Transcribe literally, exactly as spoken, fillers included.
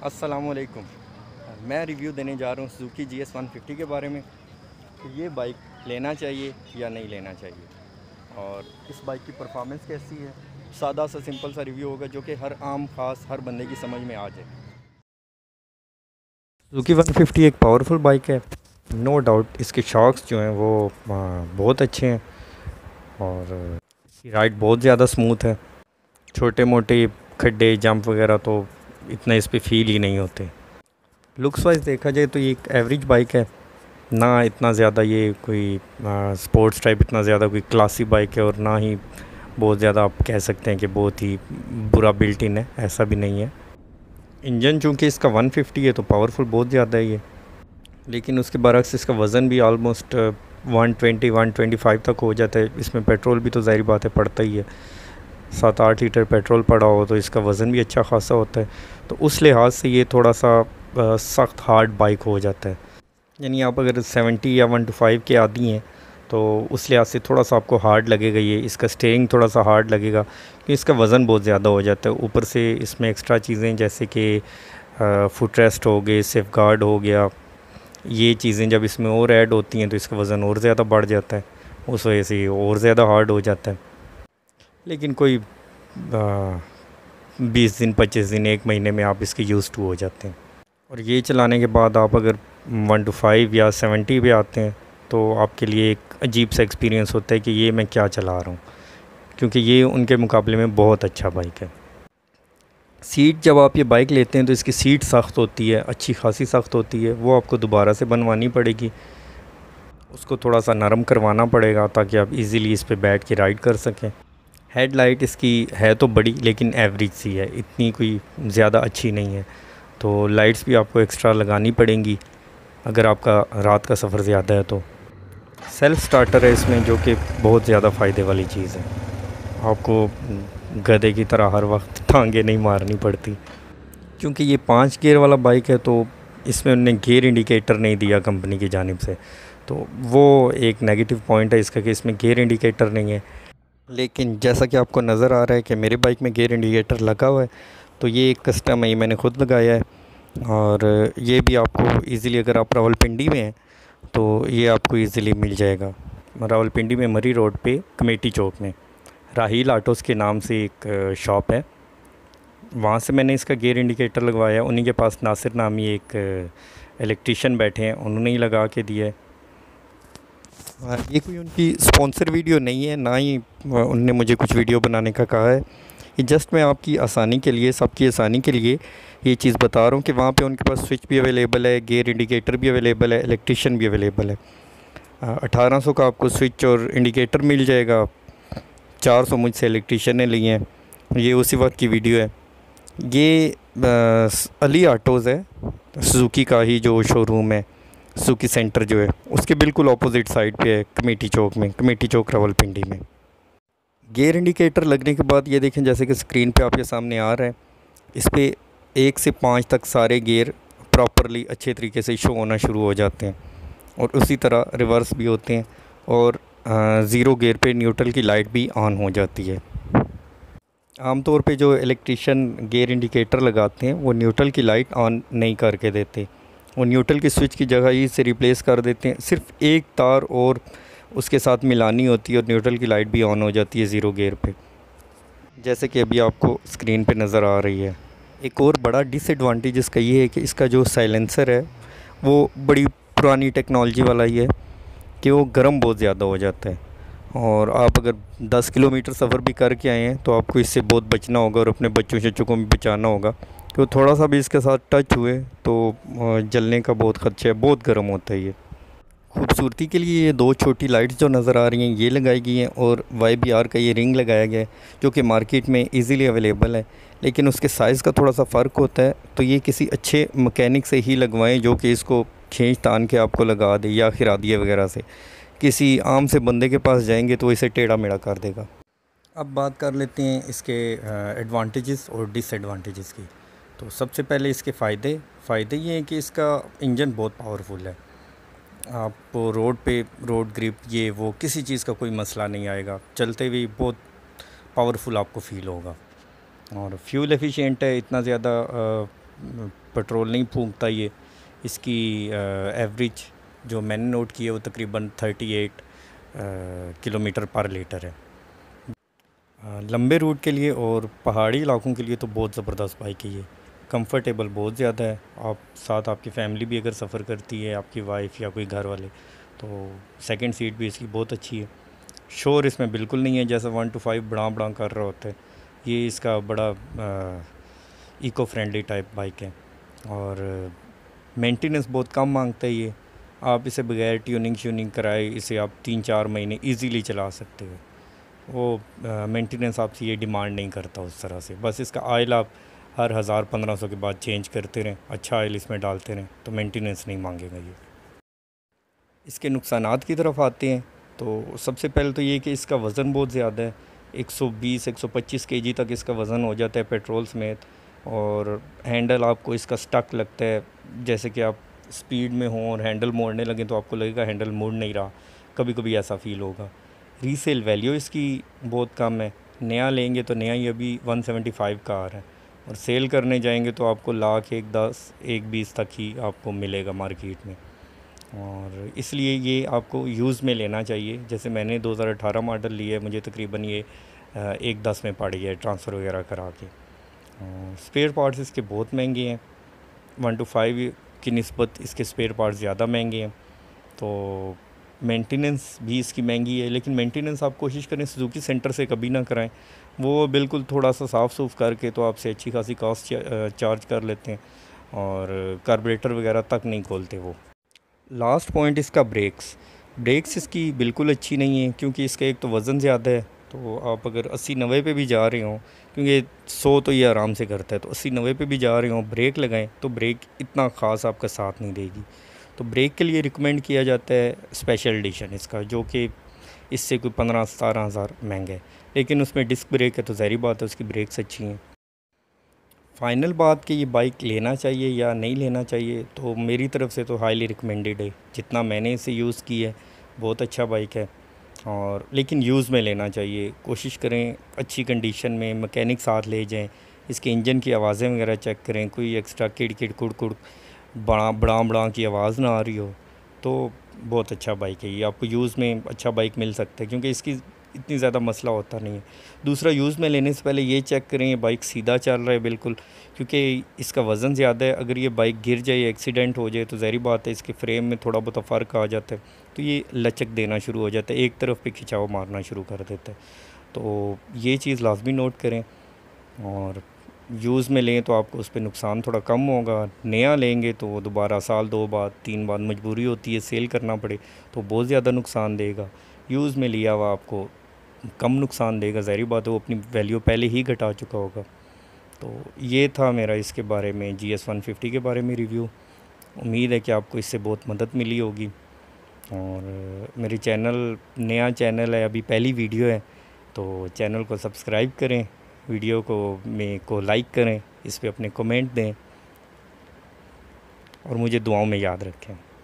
अस्सलामुअलैकुम। मैं रिव्यू देने जा रहा हूँ Suzuki G S one fifty के बारे में कि ये बाइक लेना चाहिए या नहीं लेना चाहिए और इस बाइक की परफॉर्मेंस कैसी है। सादा सा सिंपल सा रिव्यू होगा जो कि हर आम खास हर बंदे की समझ में आ जाए। सुजुकी वन फिफ्टी एक पावरफुल बाइक है, नो डाउट। इसके शॉक्स जो हैं वो बहुत अच्छे हैं और इसकी राइड बहुत ज़्यादा स्मूथ है। छोटे मोटे खड्डे जंप वगैरह तो इतना इस पे फील ही नहीं होते। लुक्स वाइज देखा जाए तो ये एक एवरेज बाइक है, ना इतना ज़्यादा ये कोई स्पोर्ट्स टाइप इतना ज़्यादा कोई क्लासी बाइक है और ना ही बहुत ज़्यादा आप कह सकते हैं कि बहुत ही बुरा बिल्ट इन है, ऐसा भी नहीं है। इंजन चूँकि इसका वन फिफ्टी है तो पावरफुल बहुत ज़्यादा है ये, लेकिन उसके बरक्स इसका वज़न भी almost one twenty one twenty five तक हो जाता है। इसमें पेट्रोल भी तो ज़ाहिर बात है पड़ता ही है, सात आठ लीटर पेट्रोल पड़ा हो तो इसका वज़न भी अच्छा खासा होता है। तो उस लिहाज से ये थोड़ा सा सख्त हार्ड बाइक हो जाता है। यानी आप अगर सेवेंटी या वन टू फाइव के आदी हैं तो उस लिहाज से थोड़ा सा आपको हार्ड लगेगा। ये इसका स्टीयरिंग थोड़ा सा हार्ड लगेगा क्योंकि इसका वज़न बहुत ज़्यादा हो जाता है। ऊपर से इसमें एक्स्ट्रा चीज़ें जैसे कि फुट रेस्ट हो गए, सेफ गार्ड हो गया, ये चीज़ें जब इसमें और ऐड होती हैं तो इसका वज़न और ज़्यादा बढ़ जाता है, उस वजह से ये और ज़्यादा हार्ड हो जाता है। लेकिन कोई बीस दिन पच्चीस दिन एक महीने में आप इसके यूज़ टू हो जाते हैं। और ये चलाने के बाद आप अगर वन टू फाइव या सेवेंटी पे आते हैं तो आपके लिए एक अजीब सा एक्सपीरियंस होता है कि ये मैं क्या चला रहा हूँ, क्योंकि ये उनके मुकाबले में बहुत अच्छा बाइक है। सीट जब आप ये बाइक लेते हैं तो इसकी सीट सख्त होती है, अच्छी खासी सख्त होती है, वो आपको दोबारा से बनवानी पड़ेगी, उसको थोड़ा सा नरम करवाना पड़ेगा ताकि आप इजीली इस पे बैठ के राइड कर सकें। हेडलाइट इसकी है तो बड़ी लेकिन एवरेज सी है, इतनी कोई ज़्यादा अच्छी नहीं है, तो लाइट्स भी आपको एक्स्ट्रा लगानी पड़ेंगी अगर आपका रात का सफ़र ज़्यादा है तो। सेल्फ़ स्टार्टर है इसमें जो कि बहुत ज़्यादा फ़ायदे वाली चीज़ है, आपको गधे की तरह हर वक्त टांगे नहीं मारनी पड़ती। क्योंकि ये पाँच गियर वाला बाइक है तो इसमें उन्होंने गियर इंडिकेटर नहीं दिया कंपनी की जानिब से, तो वो एक नेगेटिव पॉइंट है इसका कि इसमें गियर इंडिकेटर नहीं है। लेकिन जैसा कि आपको नज़र आ रहा है कि मेरे बाइक में गियर इंडिकेटर लगा हुआ है, तो ये एक कस्टम है, ये मैंने ख़ुद लगाया है और ये भी आपको इजीली अगर आप रावलपिंडी में हैं तो ये आपको इजीली मिल जाएगा। रावलपिंडी में मरी रोड पे कमेटी चौक में राहील ऑटोज़ के नाम से एक शॉप है, वहाँ से मैंने इसका गियर इंडिकेटर लगवाया। उन्हीं के पास नासिर नामी एक इलेक्ट्रीशियन बैठे हैं, उन्होंने ही लगा के दिया है। ये कोई उनकी स्पॉन्सर वीडियो नहीं है, ना ही उनने मुझे कुछ वीडियो बनाने का कहा है। ये जस्ट मैं आपकी आसानी के लिए, सबकी आसानी के लिए ये चीज़ बता रहा हूँ कि वहाँ पे उनके पास स्विच भी अवेलेबल है, गियर इंडिकेटर भी अवेलेबल है, इलेक्ट्रीशियन भी अवेलेबल है। अठारह सौ का आपको स्विच और इंडिकेटर मिल जाएगा, चार सौ मुझसे इलेक्ट्रीशियन ने लिए हैं। ये उसी वक्त की वीडियो है। ये आ, अली ऑटोज़ है, सुजुकी का ही जो शोरूम है, सुजुकी सेंटर जो है उसके बिल्कुल अपोजिट साइड पे है कमेटी चौक में, कमेटी चौक रावलपिंडी में। गियर इंडिकेटर लगने के बाद ये देखें जैसे कि स्क्रीन पे आपके सामने आ रहा है, इस पर एक से पाँच तक सारे गियर प्रॉपरली अच्छे तरीके से शो होना शुरू हो जाते हैं और उसी तरह रिवर्स भी होते हैं और ज़ीरो गियर पे न्यूट्रल की लाइट भी ऑन हो जाती है। आमतौर पे जो इलेक्ट्रीशियन गियर इंडिकेटर लगाते हैं वो न्यूट्रल की लाइट ऑन नहीं करके देते, वो न्यूट्रल की स्विच की जगह ही से रिप्लेस कर देते हैं। सिर्फ एक तार और उसके साथ मिलानी होती है और न्यूट्रल की लाइट भी ऑन हो जाती है ज़ीरो गियर पे, जैसे कि अभी आपको स्क्रीन पे नज़र आ रही है। एक और बड़ा डिसएडवांटेज इसका ये है कि इसका जो साइलेंसर है वो बड़ी पुरानी टेक्नोलॉजी वाला ही है कि वो गर्म बहुत ज़्यादा हो जाता है और आप अगर दस किलोमीटर सफ़र भी करके आए हैं तो आपको इससे बहुत बचना होगा और अपने बच्चों शच्चों को भी बचाना होगा, तो थोड़ा सा भी इसके साथ टच हुए तो जलने का बहुत ख़दशा है, बहुत गर्म होता है ये। खूबसूरती के लिए ये दो छोटी लाइट्स जो नज़र आ रही हैं ये लगाई गई हैं और वाई बी आर का ये रिंग लगाया गया है जो कि मार्केट में इजीली अवेलेबल है, लेकिन उसके साइज़ का थोड़ा सा फ़र्क होता है। तो ये किसी अच्छे मकैनिक से ही लगवाएं जो कि इसको खींच तान के आपको लगा दे, या खिरादिया वगैरह से। किसी आम से बंदे के पास जाएंगे तो इसे टेढ़ा मेढ़ा कर देगा। अब बात कर लेते हैं इसके एडवांटेजेस और डिसएडवांटेजेस की। तो सबसे पहले इसके फ़ायदे फ़ायदे ये हैं कि इसका इंजन बहुत पावरफुल है, आपको रोड पे रोड ग्रिप ये वो किसी चीज़ का कोई मसला नहीं आएगा, चलते हुए बहुत पावरफुल आपको फ़ील होगा। और फ्यूल एफिशिएंट है, इतना ज़्यादा पेट्रोल नहीं फूंकता ये। इसकी एवरेज जो मैंने नोट की है वो तकरीबन थर्टी एट किलोमीटर पर लीटर है। आ, लंबे रूट के लिए और पहाड़ी इलाकों के लिए तो बहुत ज़बरदस्त बाइक है ये। कंफर्टेबल बहुत ज़्यादा है। आप साथ आपकी फ़ैमिली भी अगर सफ़र करती है, आपकी वाइफ या कोई घर वाले, तो सेकंड सीट भी इसकी बहुत अच्छी है। शोर इसमें बिल्कुल नहीं है जैसा वन टू फाइव बड़ा बड़ा कर रहा होता है। ये इसका बड़ा इको फ्रेंडली टाइप बाइक है और मेंटेनेंस बहुत कम मांगता है ये। आप इसे बगैर ट्यूनिंग श्यूनिंग कराए इसे आप तीन चार महीने इजीली चला सकते हो। वो मेंटेनेंस आपसे ये डिमांड नहीं करता उस तरह से। बस इसका ऑयल आप हर हज़ार पंद्रह सौ के बाद चेंज करते रहें, अच्छा ऑयल इसमें डालते रहें, तो मेंटेनेंस नहीं मांगेगा ये। इसके नुकसानात की तरफ आते हैं तो सबसे पहले तो ये कि इसका वज़न बहुत ज़्यादा है। एक सौ बीस एक सौ पच्चीस केजी तक इसका वज़न हो जाता है पेट्रोल समेत। और हैंडल आपको इसका स्टक लगता है, जैसे कि आप स्पीड में हों और हैंडल मोड़ने लगें तो आपको लगेगा हैंडल मुड़ नहीं रहा, कभी कभी ऐसा फ़ील होगा। रीसेल वैल्यू इसकी बहुत कम है। नया लेंगे तो नया ही अभी वन सेवेंटी फाइव का आ रहा है और सेल करने जाएंगे तो आपको लाख एक दस एक बीस तक ही आपको मिलेगा मार्केट में। और इसलिए ये आपको यूज़ में लेना चाहिए। जैसे मैंने दो हज़ार अठारह मॉडल लिया है, मुझे तकरीबन ये एक दस में पड़ गया है ट्रांसफ़र वगैरह करा के। स्पेयर पार्ट्स इसके बहुत महंगे हैं, वन टू फाइव की निस्बत इसके स्पेयर पार्ट्स ज़्यादा महंगे हैं। तो मेंटेनेंस भी इसकी महंगी है, लेकिन मेंटेनेंस आप कोशिश करें सुजुकी सेंटर से कभी ना कराएं। वो बिल्कुल थोड़ा सा साफ़ सूफ करके तो आपसे अच्छी खासी कॉस्ट चार्ज कर लेते हैं और कार्बोरेटर वगैरह तक नहीं खोलते वो। लास्ट पॉइंट इसका ब्रेक्स ब्रेक्स इसकी बिल्कुल अच्छी नहीं है, क्योंकि इसका एक तो वज़न ज़्यादा है। तो आप अगर अस्सी नब्बे पे भी जा रहे हो, क्योंकि सौ तो ये आराम से करता है, तो अस्सी नब्बे पे भी जा रहे हो ब्रेक लगाएं तो ब्रेक इतना ख़ास आपका साथ नहीं देगी। तो ब्रेक के लिए रिकमेंड किया जाता है स्पेशल एडिशन इसका, जो कि इससे कोई पंद्रह सतारह हज़ार महंगा है, लेकिन उसमें डिस्क ब्रेक है तो ज़ाहिर बात है उसकी ब्रेक्स अच्छी हैं। फ़ाइनल बात कि ये बाइक लेना चाहिए या नहीं लेना चाहिए, तो मेरी तरफ़ से तो हाईली रिकमेंडेड है। जितना मैंने इसे यूज़ की है बहुत अच्छा बाइक है, और लेकिन यूज़ में लेना चाहिए। कोशिश करें अच्छी कंडीशन में, मैकेनिक साथ ले जाएं, इसके इंजन की आवाज़ें वगैरह चेक करें, कोई एक्स्ट्रा किड़ किड़ कुड़ कुड़ बड़ा बड़ा बड़ा की आवाज़ ना आ रही हो, तो बहुत अच्छा बाइक है ये। आपको यूज़ में अच्छा बाइक मिल सकता है, क्योंकि इसकी इतनी ज़्यादा मसला होता नहीं है। दूसरा, यूज़ में लेने से पहले ये चेक करें ये बाइक सीधा चल रहा है बिल्कुल, क्योंकि इसका वज़न ज़्यादा है। अगर ये बाइक गिर जाए, एक्सीडेंट हो जाए, तो ज़ाहिर बात है इसके फ्रेम में थोड़ा बहुत फ़र्क आ जाता है, तो ये लचक देना शुरू हो जाता है, एक तरफ पे खिंचाव मारना शुरू कर देता है। तो ये चीज़ लाजमी नोट करें, और यूज़ में लें तो आपको उस पर नुकसान थोड़ा कम होगा। नया लेंगे तो दोबारा साल दो बाद तीन बाद मजबूरी होती है सेल करना पड़े, तो बहुत ज़्यादा नुकसान देगा। यूज़ में लिया हुआ आपको कम नुकसान देगा, ज़ाहिर बात है वो अपनी वैल्यू पहले ही घटा चुका होगा। तो ये था मेरा इसके बारे में, जी एस वन फिफ्टी के बारे में रिव्यू। उम्मीद है कि आपको इससे बहुत मदद मिली होगी। और मेरे चैनल, नया चैनल है, अभी पहली वीडियो है, तो चैनल को सब्सक्राइब करें, वीडियो को में को लाइक करें, इस पे अपने कमेंट दें और मुझे दुआओं में याद रखें।